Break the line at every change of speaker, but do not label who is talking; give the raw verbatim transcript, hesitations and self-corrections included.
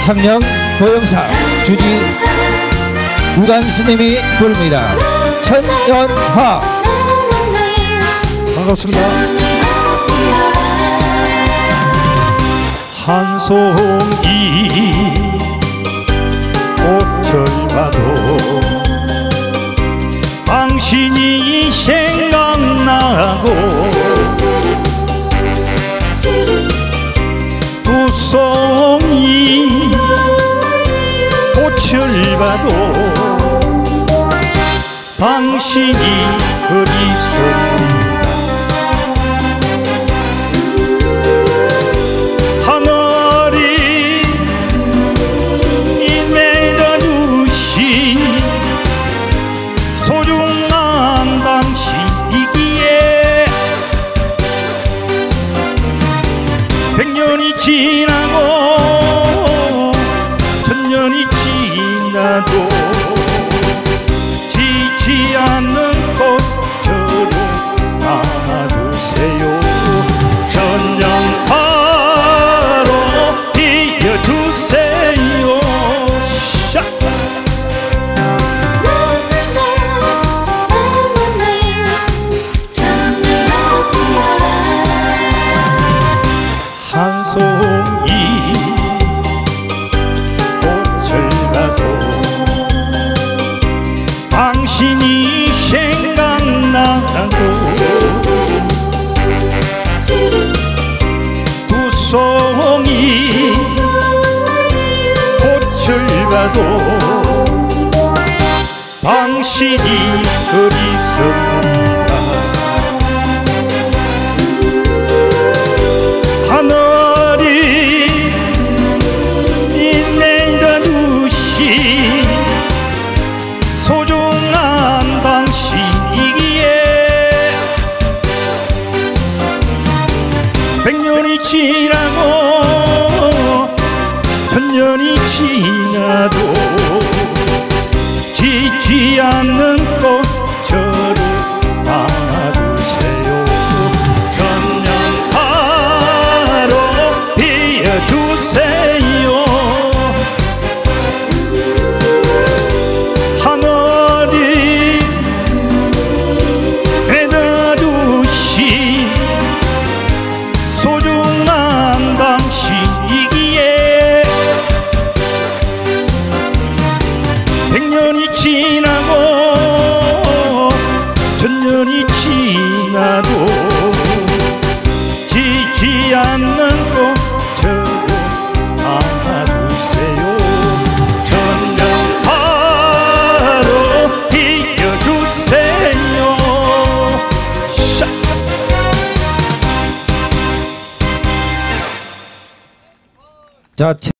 상명 도영사 주지 우간스님이 부릅니다. 천년화. 반갑습니다.
한 송이 꽃철봐도 당신이 생각나고 두 송이 꽃을 봐도 당신이 그립습니다. 하늘이 맺어주신 소중한 당신이기에 백년이 지나고 천년이 지나도 지지 않는 꽃처럼 안아주세요. 천년화로 피어주세요. 샤! 한 송이 꽃을 봐도 당신이 생각나고 두 송이 꽃을 봐도 당신이 그립습니다. 하늘이 내려주신 소중한 당신이기에 백년이 지나고 천년이 지나도 지지 않는 꽃처럼 안아주세요. 천년화로 피어주세요. 하늘이 맺어주신 소중한 당신이기에 백년이 지나고 천년이 지나도 지지 않는 꽃처럼 안아주세요. 천년화로 피어주세요. 샤!
자.